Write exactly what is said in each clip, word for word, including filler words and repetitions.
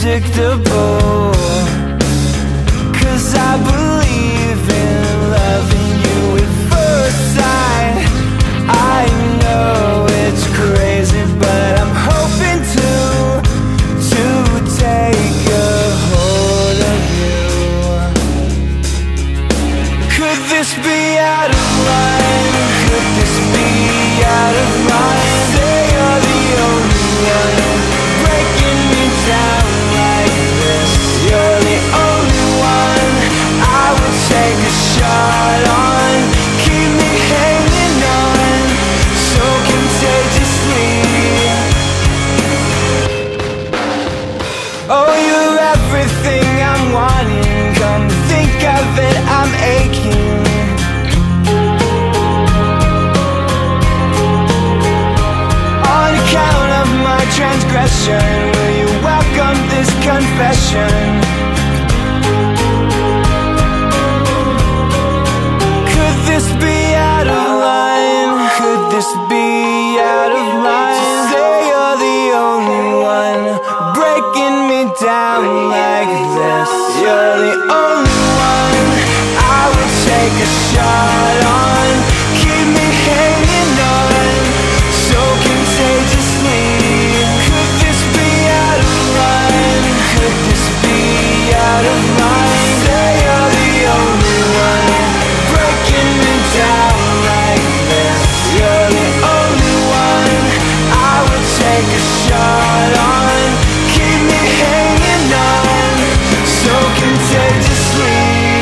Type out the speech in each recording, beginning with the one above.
unpredictable. 'Cause I believe in loving you at first sight. I know it's crazy, but I'm hoping to to take a hold of you. Could this be out of line? Could this be out of line? They are the only one breaking me down like this. You're the only one I would take a shot on. Keep me hanging on so contagiously. Oh, you're everything I'm wanting. Come to think of it, I'm aching. On account of my transgression, will you welcome this confession? Could this be out of line? Could this be out of line? They are the only one breaking me down like this. You're the only one I would take a shot on. Keep me hanging on so contagiously. Could this be out of line? Could this be out of line? They are the only one breaking me down like this. You're the only one I would take a shot on. Keep me hanging on so contagiously.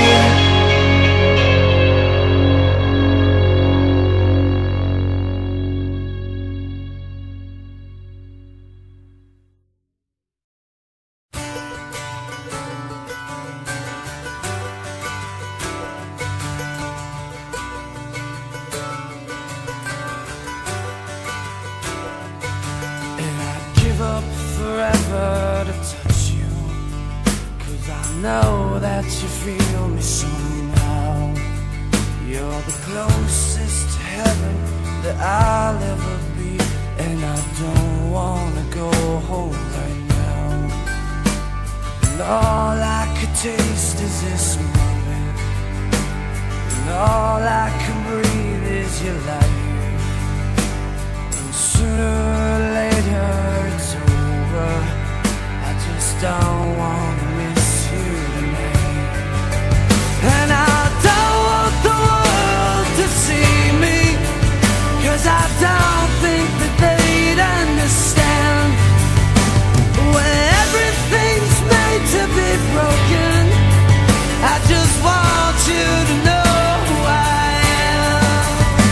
And I'd give up forever to touch you, 'cause I know that you feel me somehow. You're the closest to heaven that I'll ever be, and I don't wanna go home right now. And all I could taste is this moment, and all I can breathe is your life. And sooner or later it's over. I just don't wanna miss you tonight. And I don't want the world to see me, 'cause I don't think that they'd understand. When everything's made to be broken, I just want you to know who I am.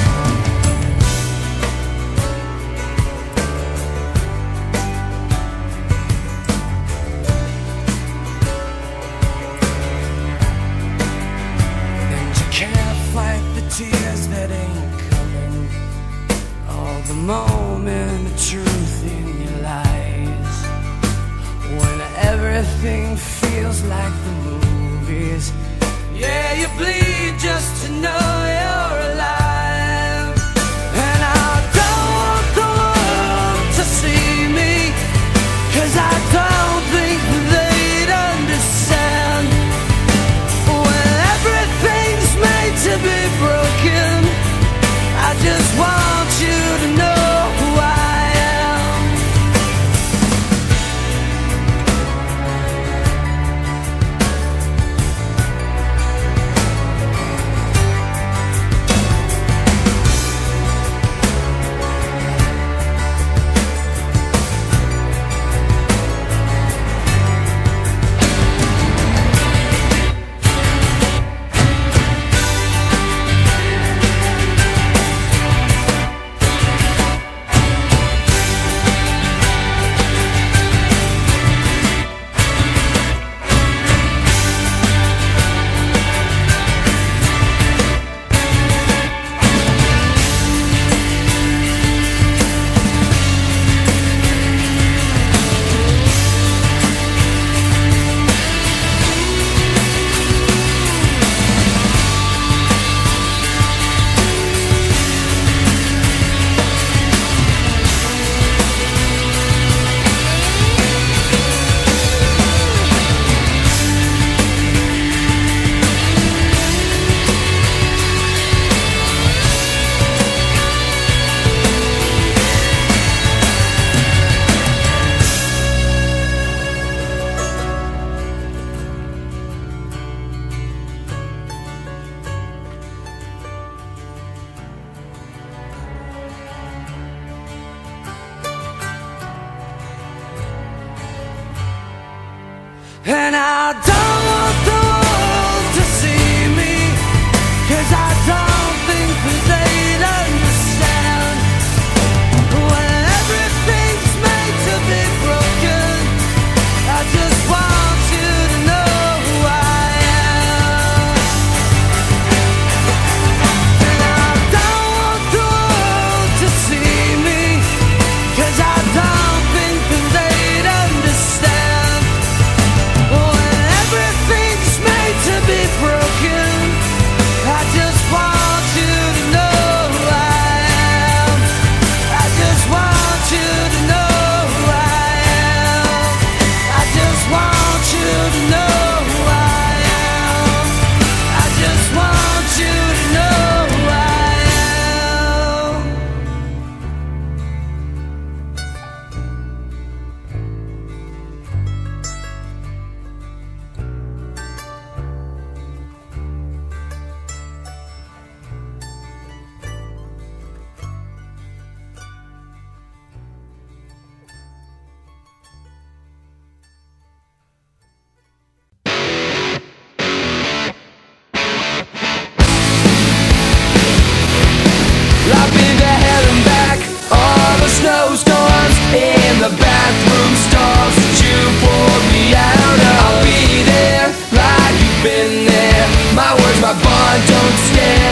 And you can't fight the tears that ain't coming, all the moment of truth in your lies. When everything feels like the movies, yeah, you bleed just to know you're alive. And I don't want the world to see me, 'cause I don't think they'd understand. When everything's made to be broken, I just want you to know who I am. And I don't want the world to see me, 'cause I don't think that they'd understand. When everything's made to be broken, I just want you to know who I am. And I don't want the world to see me, 'cause I don't think that they'd understand. When everything's made to be broken, I just want you to know who I am. I just want you to know who I am. I just want you to know who I am. I just want you to know who I am. I've been to hell and back, all the snowstorms in the bathroom stalls that you poured me out of. I'll be there like you've been there. My words, my bond don't stand.